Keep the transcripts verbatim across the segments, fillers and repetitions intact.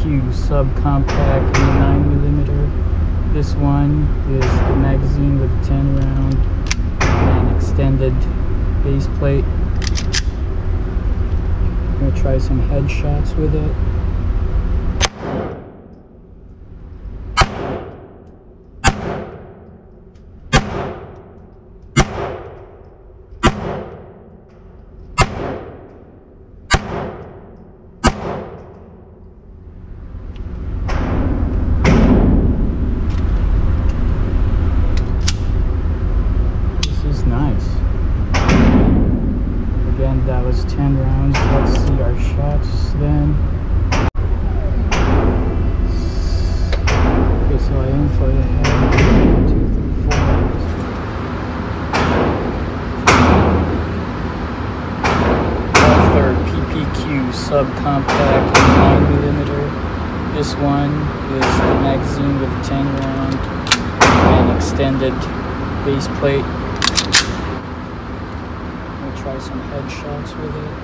Q subcompact in the nine millimeter. This one is the magazine with a ten round and extended base plate. I'm going to try some headshots with it. Nice. Again, that was ten rounds. Let's see our shots then. Okay, so I aim for the head. One, two, three, four. Walther P P Q subcompact nine millimeter. This one is the magazine with a ten round and extended base plate. Try some headshots with it.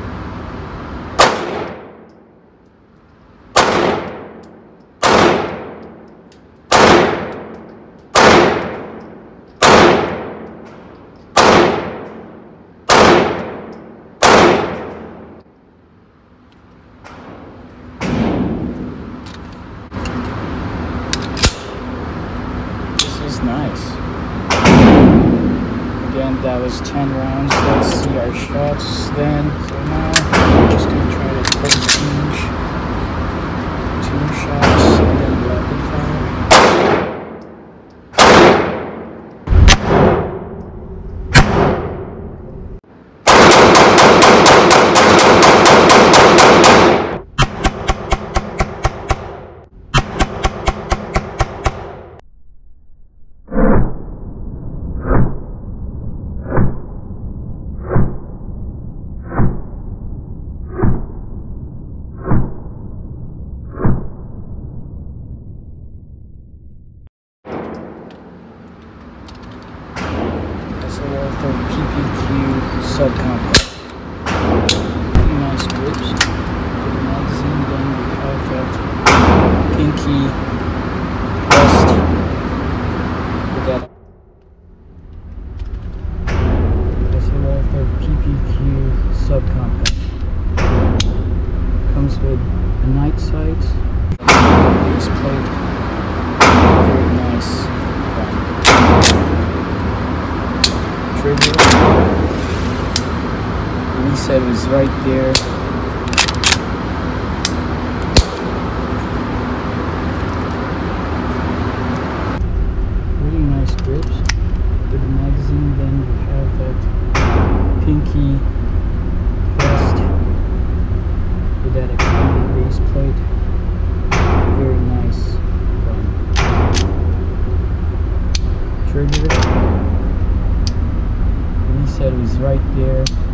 This is nice. Again, that was ten rounds. Let's see our shots then. So now we're just going to try to quick change. Two shots and then rapid fire. Walther P P Q subcompact. Pretty nice grips. Good magazine. Then we have that pinky rest with that. That's a Walther P P Q subcompact. Comes with a night sight, base plate. Very nice. Trigger. Reset is right there. Really nice grips. With the magazine, then we have that pinky rest with that extended base plate. Very nice. Trigger. Reset is right there.